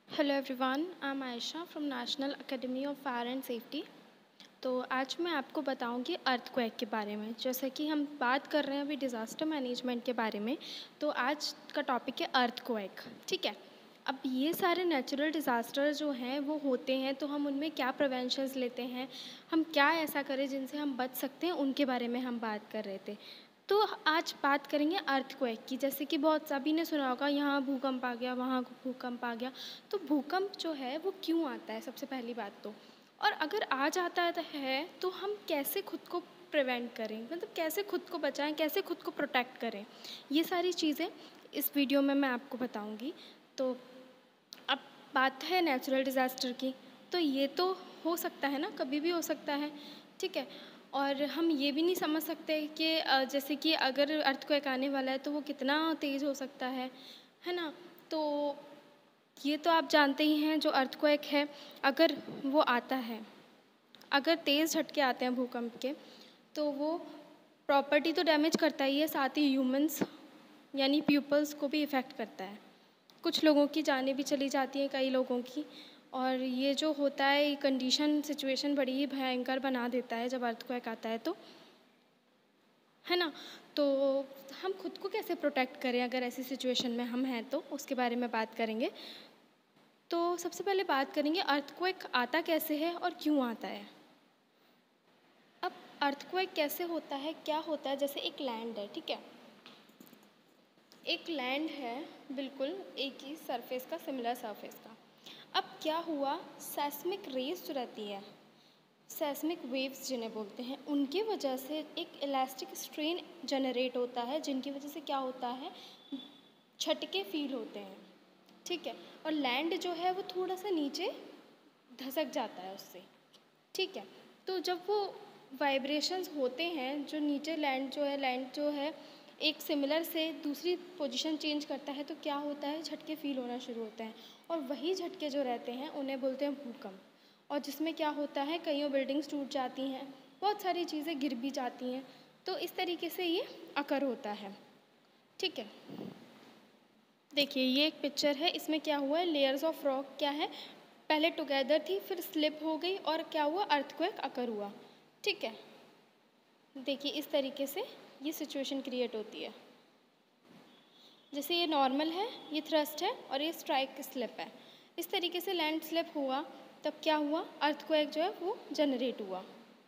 Hello everyone, I am Ayesha from national academy of fire and safety. तो आज मैं आपको बताऊंगी अर्थक्वेक के बारे में। जैसे कि हम बात कर रहे हैं अभी डिज़ास्टर मैनेजमेंट के बारे में, तो आज का टॉपिक है अर्थक्वेक। ठीक है। अब ये सारे नेचुरल डिज़ास्टर जो हैं वो होते हैं, तो हम उनमें क्या प्रिवेंशंस लेते हैं, हम क्या ऐसा करें जिनसे हम बच सकते हैं, उनके बारे में हम बात कर रहे थे। तो आज बात करेंगे अर्थक्वेक की। जैसे कि बहुत सभी ने सुना होगा, यहाँ भूकंप आ गया, वहाँ भूकंप आ गया। तो भूकंप जो है वो क्यों आता है, सबसे पहली बात तो, और अगर आ जाता है तो हम कैसे खुद को प्रिवेंट करें, मतलब कैसे खुद को बचाएं, कैसे खुद को प्रोटेक्ट करें, ये सारी चीज़ें इस वीडियो में मैं आपको बताऊंगी। तो अब बात है नेचुरल डिज़ास्टर की, तो ये तो हो सकता है ना, कभी भी हो सकता है। ठीक है। और हम ये भी नहीं समझ सकते कि जैसे कि अगर अर्थक्वेक आने वाला है तो वो कितना तेज़ हो सकता है ना। तो ये तो आप जानते ही हैं, जो अर्थक्वेक है अगर वो आता है, अगर तेज़ झटके आते हैं भूकंप के, तो वो प्रॉपर्टी तो डैमेज करता ही है, साथ ही ह्यूमंस यानी पीपल्स को भी इफ़ेक्ट करता है। कुछ लोगों की जानें भी चली जाती हैं, कई लोगों की। और ये जो होता है, ये कंडीशन सिचुएशन बड़ी ही भयंकर बना देता है जब अर्थक्वेक आता है तो, है ना। तो हम खुद को कैसे प्रोटेक्ट करें अगर ऐसी सिचुएशन में हम हैं, तो उसके बारे में बात करेंगे। तो सबसे पहले बात करेंगे अर्थक्वेक आता कैसे है और क्यों आता है। अब अर्थक्वेक कैसे होता है, क्या होता है, जैसे एक लैंड है, ठीक है, एक लैंड है, बिल्कुल एक ही सरफेस का, सिमिलर सरफेस का। अब क्या हुआ, सेस्मिक रेज जो रहती है, सेस्मिक वेव्स जिन्हें बोलते हैं, उनकी वजह से एक इलास्टिक स्ट्रेन जनरेट होता है, जिनकी वजह से क्या होता है, झटके फील होते हैं। ठीक है। और लैंड जो है वो थोड़ा सा नीचे धसक जाता है उससे। ठीक है। तो जब वो वाइब्रेशंस होते हैं, जो नीचे लैंड जो है एक सिमिलर से दूसरी पोजीशन चेंज करता है, तो क्या होता है, झटके फील होना शुरू होते हैं। और वही झटके जो रहते हैं उन्हें बोलते हैं भूकंप। और जिसमें क्या होता है, कईयों बिल्डिंग्स टूट जाती हैं, बहुत सारी चीज़ें गिर भी जाती हैं। तो इस तरीके से ये अकर होता है। ठीक है। देखिए ये एक पिक्चर है, इसमें क्या हुआ है, लेयर्स ऑफ रॉक क्या है, पहले टुगेदर थी, फिर स्लिप हो गई और क्या हुआ, अर्थक्वेक अकर हुआ। ठीक है। देखिए इस तरीके से ये सिचुएशन क्रिएट होती है। जैसे ये नॉर्मल है, ये थ्रस्ट है और ये स्ट्राइक स्लिप है। इस तरीके से लैंड स्लिप हुआ, तब क्या हुआ, अर्थक्वेक जो है वो जनरेट हुआ।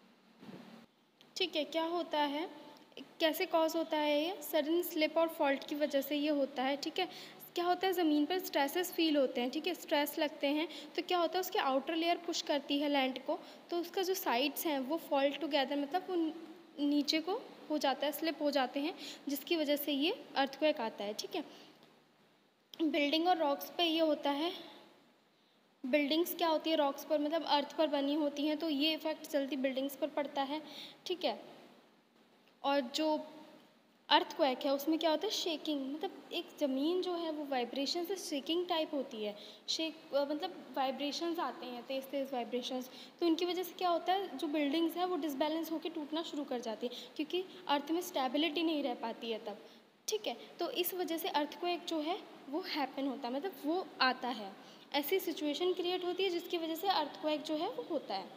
ठीक है। क्या होता है, कैसे कॉज होता है, ये सडन स्लिप और फॉल्ट की वजह से ये होता है। ठीक है। क्या होता है, ज़मीन पर स्ट्रेसेस फील होते हैं, ठीक है, स्ट्रेस लगते हैं, तो क्या होता है, उसकी आउटर लेयर पुश करती है लैंड को, तो उसका जो साइड्स हैं वो फॉल टुगेदर, मतलब वो नीचे को हो जाता है, स्लिप हो जाते हैं, जिसकी वजह से ये अर्थक्वेक आता है। ठीक है। बिल्डिंग और रॉक्स पे ये होता है, बिल्डिंग्स क्या होती है, रॉक्स पर मतलब अर्थ पर बनी होती हैं, तो ये इफ़ेक्ट जल्दी बिल्डिंग्स पर पड़ता है। ठीक है। और जो अर्थक्वेक है उसमें क्या होता है, शेकिंग, मतलब एक ज़मीन जो है वो वाइब्रेशन से शेकिंग टाइप होती है। मतलब वाइब्रेशंस आते हैं, तेज़ तेज़ वाइब्रेशंस, तो उनकी वजह से क्या होता है, जो बिल्डिंग्स हैं वो डिसबैलेंस होकर टूटना शुरू कर जाती है, क्योंकि अर्थ में स्टेबिलिटी नहीं रह पाती है तब। ठीक है। तो इस वजह से अर्थक्वेक जो है वो हैपन होता है, मतलब वो आता है, ऐसी सिचुएशन क्रिएट होती है जिसकी वजह से अर्थक्वेक जो है वो होता है।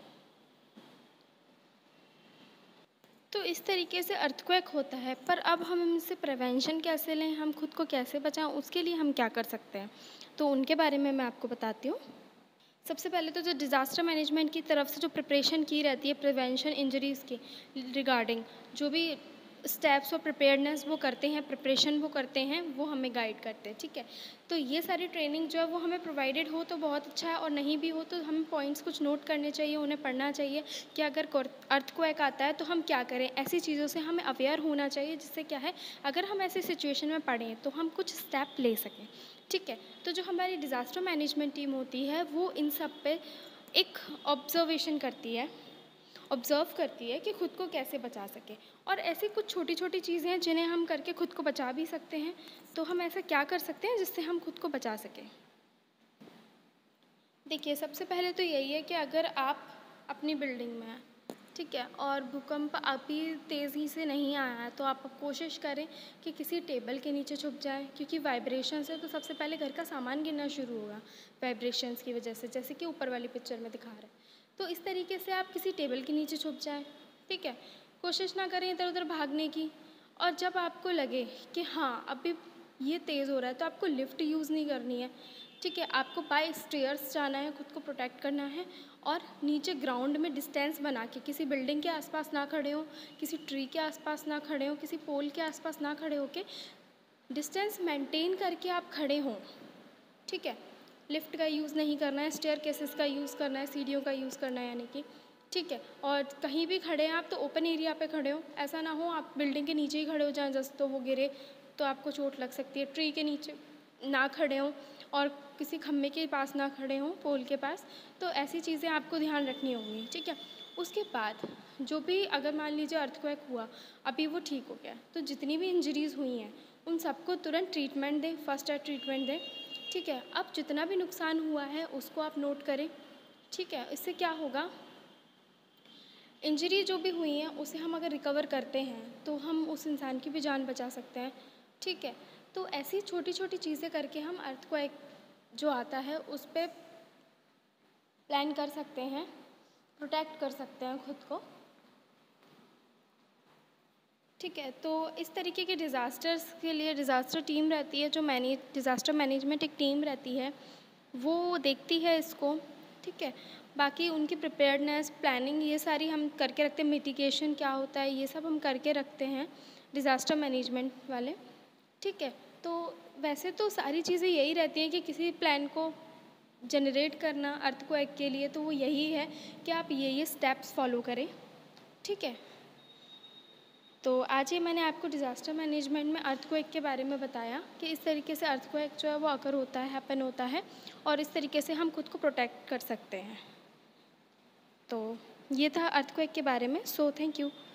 तो इस तरीके से अर्थक्वेक होता है, पर अब हम इनसे प्रिवेंशन कैसे लें, हम खुद को कैसे बचाएं, उसके लिए हम क्या कर सकते हैं, तो उनके बारे में मैं आपको बताती हूँ। सबसे पहले तो जो डिज़ास्टर मैनेजमेंट की तरफ से जो प्रिपरेशन की रहती है प्रिवेंशन इंजरीज़ की रिगार्डिंग, जो भी स्टेप्स और प्रिपेयर्डनेस वो करते हैं, प्रिपरेशन वो करते हैं, वो हमें गाइड करते हैं। ठीक है। तो ये सारी ट्रेनिंग जो है वो हमें प्रोवाइडेड हो तो बहुत अच्छा है, और नहीं भी हो तो हमें पॉइंट्स कुछ नोट करने चाहिए, उन्हें पढ़ना चाहिए कि अगर अर्थक्वेक आता है तो हम क्या करें, ऐसी चीज़ों से हमें अवेयर होना चाहिए, जिससे क्या है, अगर हम ऐसी सिचुएशन में पड़ें तो हम कुछ स्टेप ले सकें। ठीक है। तो जो हमारी डिज़ास्टर मैनेजमेंट टीम होती है वो इन सब पे एक ऑब्ज़र्व करती है कि खुद को कैसे बचा सके, और ऐसी कुछ छोटी छोटी चीज़ें हैं जिन्हें हम करके खुद को बचा भी सकते हैं। तो हम ऐसा क्या कर सकते हैं जिससे हम खुद को बचा सकें। देखिए सबसे पहले तो यही है कि अगर आप अपनी बिल्डिंग में हैं, ठीक है। और भूकंप अभी तेज़ी से नहीं आया है, तो आप कोशिश करें कि किसी टेबल के नीचे छुप जाएँ, क्योंकि वाइब्रेशन से तो सबसे पहले घर का सामान गिरना शुरू होगा, वाइब्रेशंस की वजह से, जैसे कि ऊपर वाली पिक्चर में दिखा रहा है। तो इस तरीके से आप किसी टेबल के नीचे छुप जाएँ, ठीक है। कोशिश ना करें इधर-उधर भागने की। और जब आपको लगे कि हाँ, अभी ये तेज़ हो रहा है, तो आपको लिफ्ट यूज़ नहीं करनी है, ठीक है। आपको बाय स्टेयर्स जाना है, खुद को प्रोटेक्ट करना है। और नीचे ग्राउंड में डिस्टेंस बना के, किसी बिल्डिंग के आसपास ना खड़े हों, किसी ट्री के आसपास ना खड़े हों, किसी पोल के आसपास ना खड़े होके डिस्टेंस मेंटेन करके आप खड़े हों, ठीक है। लिफ्ट का यूज़ नहीं करना है, स्टेयरकेसेस का यूज़ करना है, सीढ़ियों का यूज़ करना है यानी कि, ठीक है। और कहीं भी खड़े हैं आप तो ओपन एरिया पे खड़े हों, ऐसा ना हो आप बिल्डिंग के नीचे ही खड़े हो जाएँ जस्ट तो वो गिरे तो आपको चोट लग सकती है। ट्री के नीचे ना खड़े हों और किसी खम्भे के पास ना खड़े हों, पोल के पास। तो ऐसी चीज़ें आपको ध्यान रखनी होंगी, ठीक है। उसके बाद जो भी, अगर मान लीजिए अर्थक्वेक हुआ, अभी वो ठीक हो गया, तो जितनी भी इंजरीज़ हुई हैं उन सबको तुरंत ट्रीटमेंट दें, फर्स्ट एड ट्रीटमेंट दें, ठीक है। अब जितना भी नुकसान हुआ है उसको आप नोट करें, ठीक है। इससे क्या होगा, इंजरी जो भी हुई है उसे हम अगर रिकवर करते हैं तो हम उस इंसान की भी जान बचा सकते हैं, ठीक है। तो ऐसी छोटी छोटी चीज़ें करके हम अर्थक्वेक जो आता है उस पे प्लान कर सकते हैं, प्रोटेक्ट कर सकते हैं खुद को, ठीक है। तो इस तरीके के डिज़ास्टर्स के लिए डिज़ास्टर टीम रहती है, जो डिज़ास्टर मैनेजमेंट एक टीम रहती है, वो देखती है इसको, ठीक है। बाकी उनकी प्रिपेयर्डनेस, प्लानिंग ये सारी हम करके रखते हैं, मिटिगेशन क्या होता है ये सब हम करके रखते हैं डिज़ास्टर मैनेजमेंट वाले, ठीक है। तो वैसे तो सारी चीज़ें यही रहती हैं कि किसी प्लान को जनरेट करना अर्थक्वेक के लिए, तो वो यही है कि आप ये स्टेप्स फॉलो करें, ठीक है। तो आज ये मैंने आपको डिज़ास्टर मैनेजमेंट में अर्थक्वेक के बारे में बताया कि इस तरीके से अर्थक्वेक जो है वो अकर होता है, हैपन होता है, और इस तरीके से हम खुद को प्रोटेक्ट कर सकते हैं। तो ये था अर्थक्वेक के बारे में। So thank you.